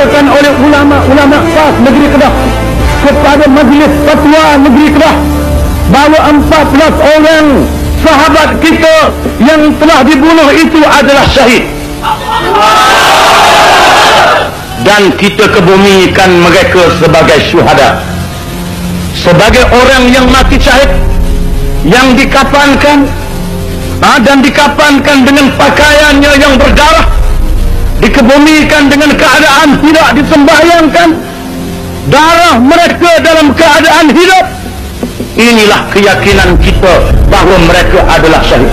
dilaksanakan oleh ulama-ulama PAS Negeri Kedah kepada Majlis Fatwa Negeri Kedah bahawa 14 orang sahabat kita yang telah dibunuh itu adalah syahid, dan kita kebumikan mereka sebagai syuhada, sebagai orang yang mati syahid, yang dikafankan dan dikafankan dengan pakaiannya yang berdarah, dikebumikan dengan keadaan tidak disembahyangkan, darah mereka dalam keadaan hidup. Inilah keyakinan kita bahawa mereka adalah syahid.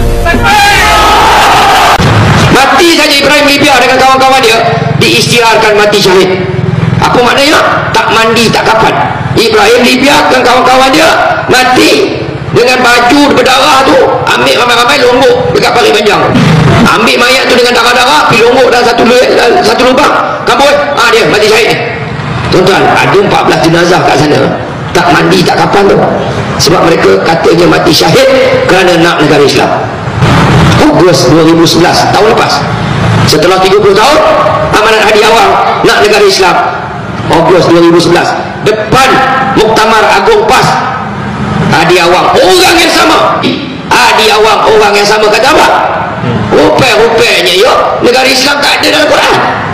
Mati saja Ibrahim Libya dengan kawan-kawan dia, diisytiharkan mati syahid. Apa maknanya? Tak mandi, tak kapan. Ibrahim Libya dengan kawan-kawan dia mati dengan baju berdarah tu, ambil ramai-ramai lombok dekat Pari Panjang, ambil mayat tu dengan darah-darah, pergi lombok dalam satu lubang, kabut, dia mati syahid. Tuan-tuan, ada 14 jenazah kat sana, tak mandi, tak kapan tu, sebab mereka katanya mati syahid kerana nak negara Islam. Ogos 2011, tahun lepas, setelah 30 tahun amanat Hadi Awang nak negara Islam. Ogos 2011, depan Muktamar Agung PAS, Hadi Awang orang yang sama, Hadi Awang orang yang sama kata apa? Rupanya yuk negara Islam tak ada dalam Quran.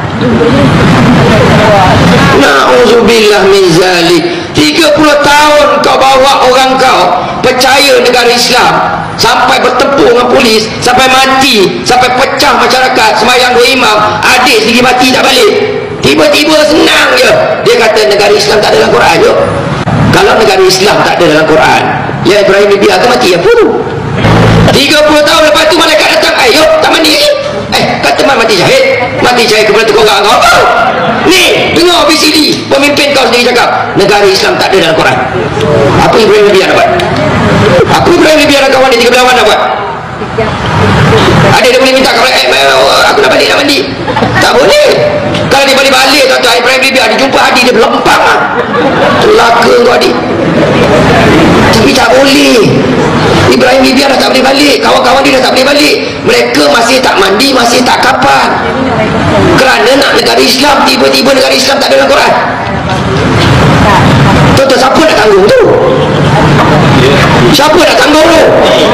Na'udzubillah min zalik. 30 tahun kau bawa orang kau percaya negara Islam, sampai bertempur dengan polis, sampai mati, sampai pecah masyarakat, sembahyang 2 imam, adik sendiri mati tak balik. Tiba-tiba senang je dia kata negara Islam tak ada dalam Quran. Yuk, kalau negara Islam tak ada dalam Quran, ya Ibrahim Libya akan mati apa tu? 30 tahun lepas tu malaikat datang, ayo tak mandi lagi, kata mati syahid kepada tukang orang kau. Ni dengar BCD, pemimpin kau sendiri cakap negara Islam tak ada dalam Quran. Apa Ibrahim Libya nak buat? Apa Ibrahim Libya dan kawan dia 13 nak buat? Ada dia boleh minta kalau aku nak balik nak mandi? Tak boleh. Kalau dia balik tuan-tuan, Ibrahim Libya dijumpa Hadi, dia berlempang celaka kau Hadi. Tapi tak boleh. Ibrahim Libya dah tak boleh balik, kawan-kawan dia dah tak boleh balik, mereka masih tak mandi, masih tak kapan, kerana nak negara Islam. Tiba-tiba negara Islam tak ada dalam Quran. Tuan-tuan, siapa nak tanggung tu? Siapa nak tanggung tu?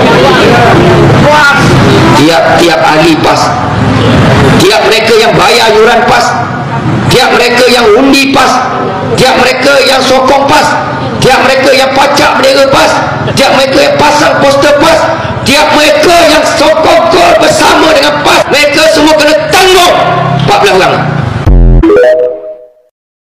Tiap ahli PAS, tiap mereka yang bayar yuran PAS, tiap mereka yang undi PAS, tiap mereka yang sokong PAS, tiap mereka yang pacak bendera PAS, tiap mereka yang pasang poster PAS, tiap mereka yang sokong gol bersama dengan PAS, mereka semua kena tanggung 14 orang.